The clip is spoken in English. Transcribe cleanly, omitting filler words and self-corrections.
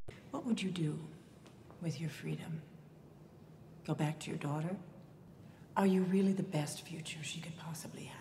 What would you do with your freedom? Go back to your daughter? Are you really the best future she could possibly have?